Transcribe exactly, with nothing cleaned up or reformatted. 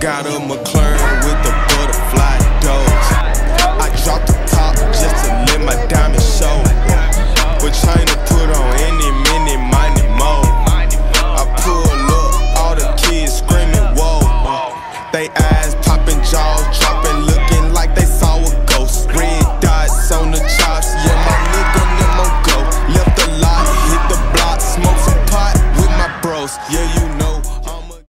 Got a McLaren with the butterfly doors. I dropped the top just to let my diamonds